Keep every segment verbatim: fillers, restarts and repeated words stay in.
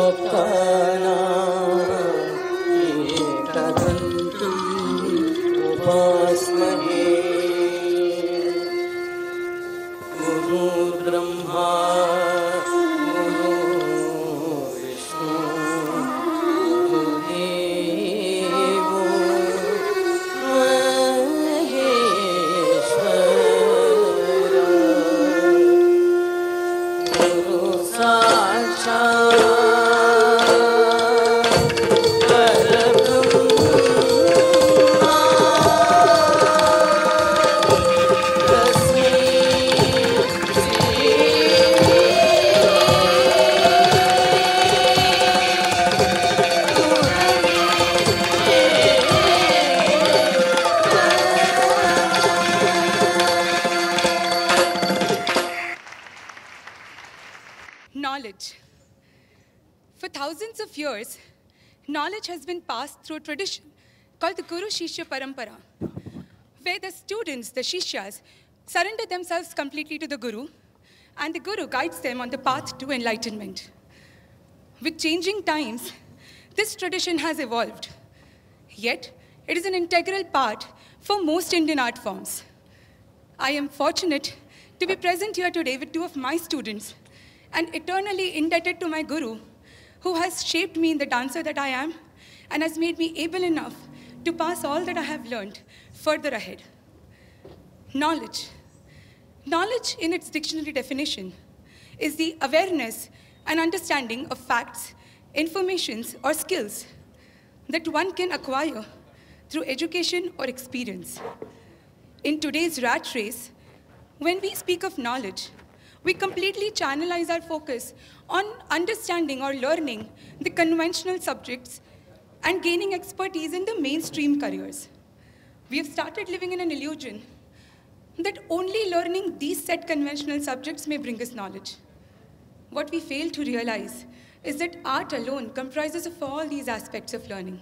Knowledge. For thousands of years, knowledge has been passed through a tradition called the Guru Shishya Parampara, where the students, the Shishyas, surrender themselves completely to the Guru, and the Guru guides them on the path to enlightenment. With changing times, this tradition has evolved, yet it is an integral part for most Indian art forms. I am fortunate to be present here today with two of my students, and eternally indebted to my Guru, who has shaped me in the dancer that I am and has made me able enough to pass all that I have learned further ahead. Knowledge. Knowledge, in its dictionary definition, is the awareness and understanding of facts, informations, or skills that one can acquire through education or experience. In today's rat race, when we speak of knowledge, we completely channelize our focus on understanding or learning the conventional subjects and gaining expertise in the mainstream careers. We have started living in an illusion that only learning these set conventional subjects may bring us knowledge. What we fail to realize is that art alone comprises of all these aspects of learning.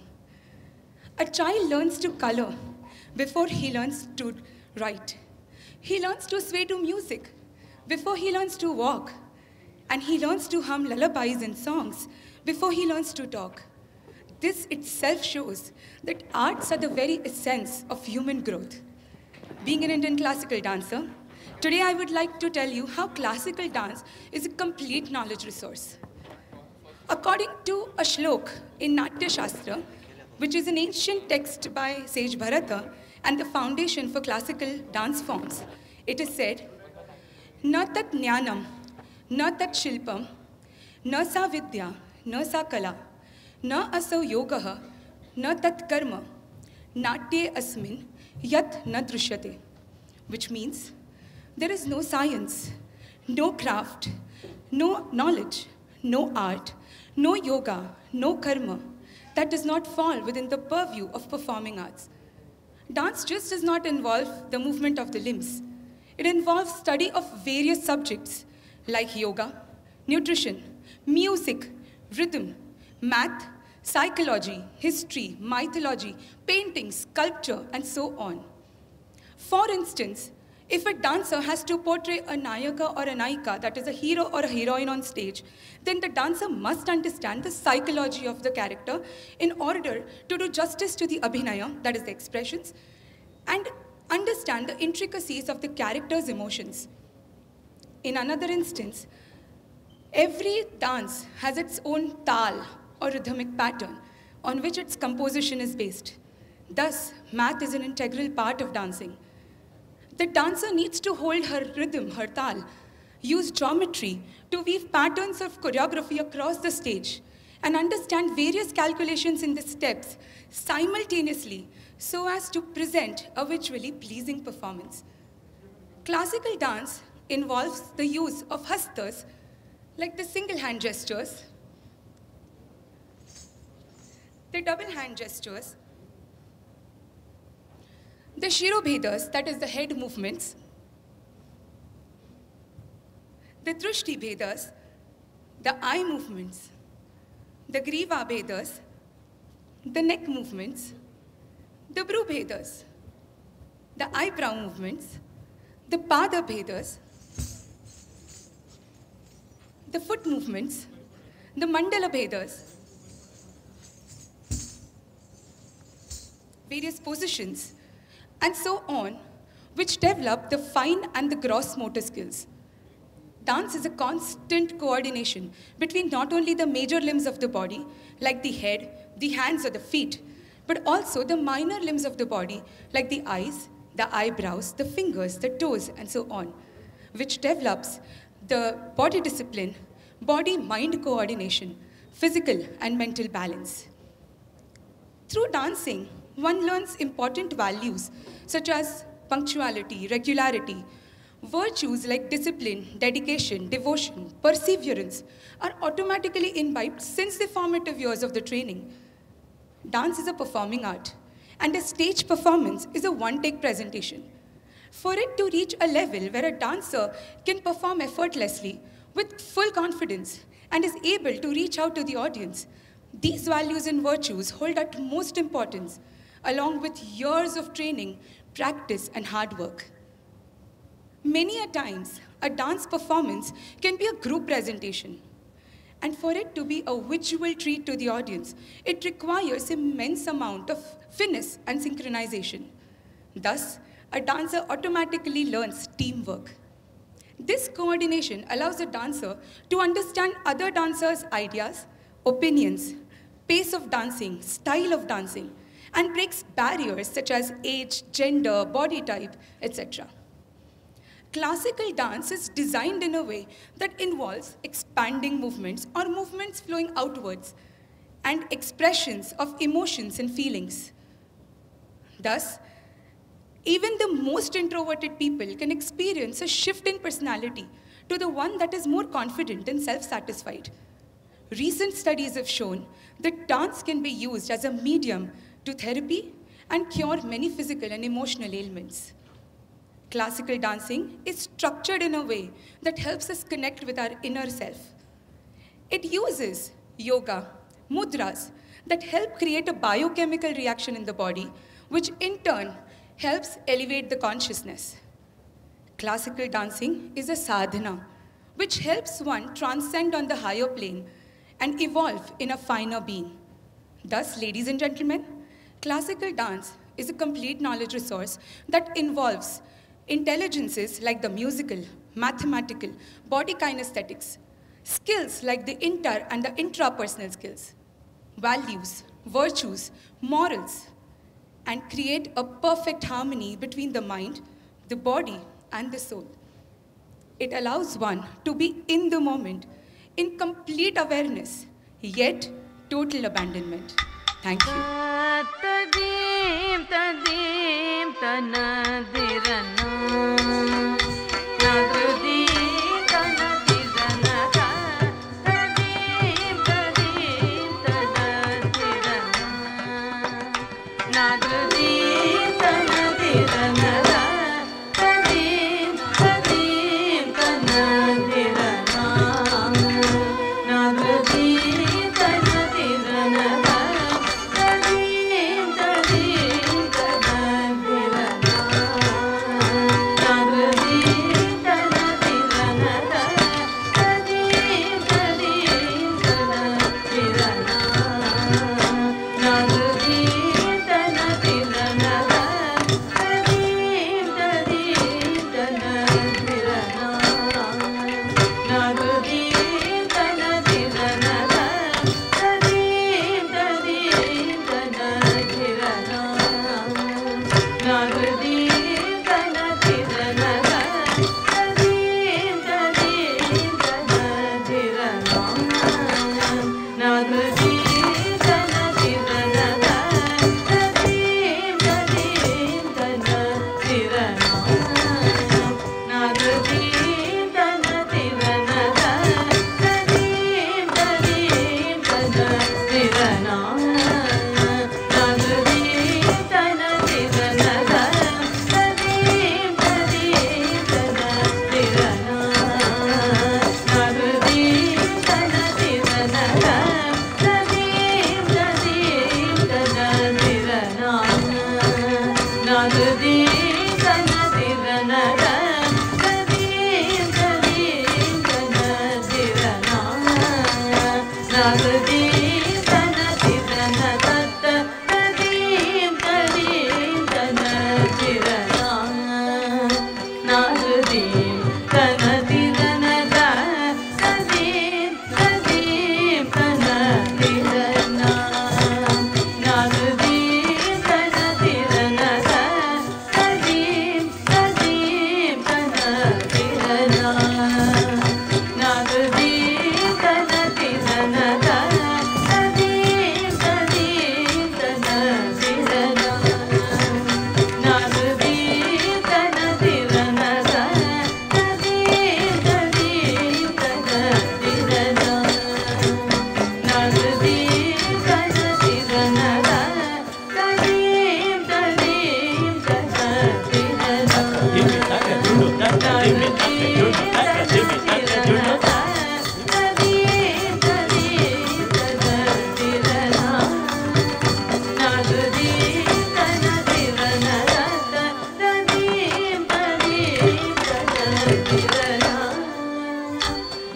A child learns to color before he learns to write. He learns to sway to music before he learns to walk, and he learns to hum lullabies and songs before he learns to talk. This itself shows that arts are the very essence of human growth. Being an Indian classical dancer, today I would like to tell you how classical dance is a complete knowledge resource. According to a shlok in Natya Shastra, which is an ancient text by sage Bharata and the foundation for classical dance forms, it is said, "Na tat jnanam, na tat shilpam, na sa vidya, na sa kala, na asau yogaha, na tat karma, natye asmin, yat na drishyate." Which means, there is no science, no craft, no knowledge, no art, no yoga, no karma that does not fall within the purview of performing arts. Dance just does not involve the movement of the limbs. It involves study of various subjects like yoga, nutrition, music, rhythm, math, psychology, history, mythology, painting, sculpture, and so on. For instance, if a dancer has to portray a Nayaka or a Naika, that is a hero or a heroine on stage, then the dancer must understand the psychology of the character in order to do justice to the abhinaya, that is the expressions, and understand the intricacies of the character's emotions. In another instance, every dance has its own tal or rhythmic pattern on which its composition is based. Thus, math is an integral part of dancing. The dancer needs to hold her rhythm, her tal, use geometry to weave patterns of choreography across the stage, and understand various calculations in the steps simultaneously so as to present a visually pleasing performance. Classical dance involves the use of hastas, like the single hand gestures, the double hand gestures, the shirobhedas, that is the head movements, the drishti bhedas, the eye movements, the griva bhedas, the neck movements, the bru bhedas, the eyebrow movements, the pada bhedas, the foot movements, the Mandala Bhedas, various positions, and so on, which develop the fine and the gross motor skills. Dance is a constant coordination between not only the major limbs of the body, like the head, the hands or the feet, but also the minor limbs of the body, like the eyes, the eyebrows, the fingers, the toes, and so on, which develops the body discipline, body-mind coordination, physical and mental balance. Through dancing, one learns important values such as punctuality, regularity. Virtues like discipline, dedication, devotion, perseverance are automatically imbibed since the formative years of the training. Dance is a performing art, and a stage performance is a one-take presentation. For it to reach a level where a dancer can perform effortlessly with full confidence and is able to reach out to the audience, these values and virtues hold utmost importance, along with years of training, practice, and hard work. Many a times, a dance performance can be a group presentation. And for it to be a visual treat to the audience, it requires immense amount of finesse and synchronization. Thus, a dancer automatically learns teamwork. This coordination allows a dancer to understand other dancers' ideas, opinions, pace of dancing, style of dancing, and breaks barriers such as age, gender, body type, et cetera. Classical dance is designed in a way that involves expanding movements or movements flowing outwards and expressions of emotions and feelings. Thus, even the most introverted people can experience a shift in personality to the one that is more confident and self-satisfied. Recent studies have shown that dance can be used as a medium to therapy and cure many physical and emotional ailments. Classical dancing is structured in a way that helps us connect with our inner self. It uses yoga, mudras, that help create a biochemical reaction in the body, which in turn helps elevate the consciousness. Classical dancing is a sadhana, which helps one transcend on the higher plane and evolve in a finer being. Thus, ladies and gentlemen, classical dance is a complete knowledge resource that involves intelligences like the musical, mathematical, body kinesthetics, skills like the inter and the intrapersonal skills, values, virtues, morals, and create a perfect harmony between the mind, the body, and the soul. It allows one to be in the moment, in complete awareness, yet total abandonment. Thank you.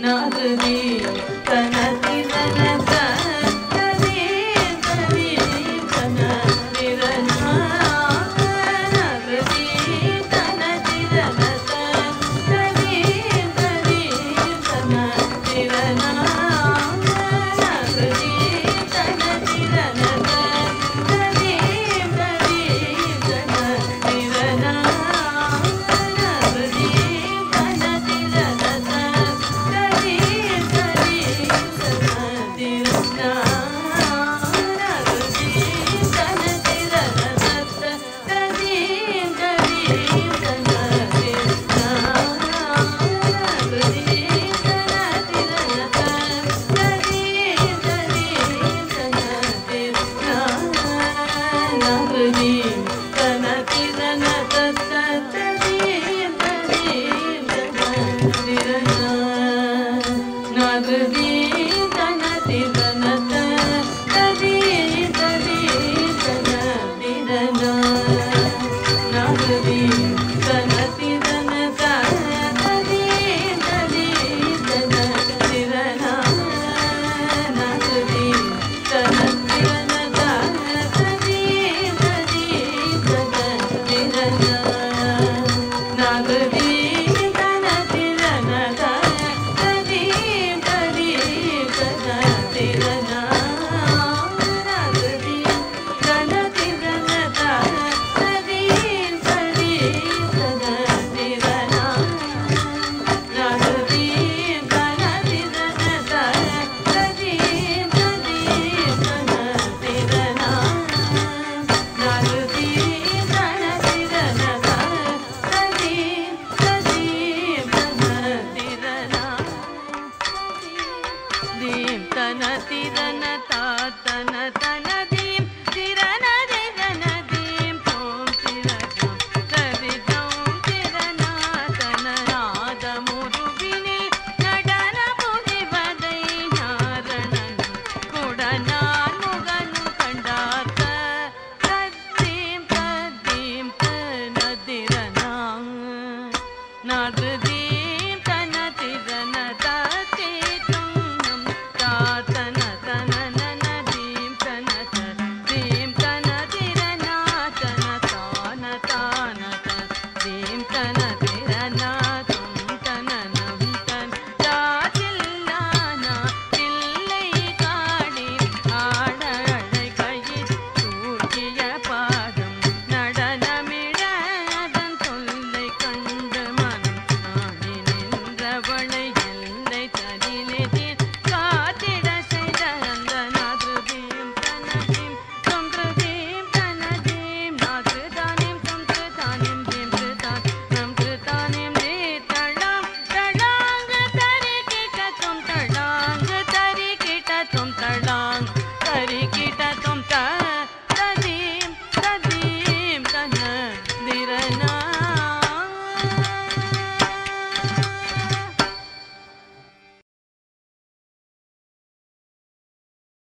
तन तिरन ता तन तन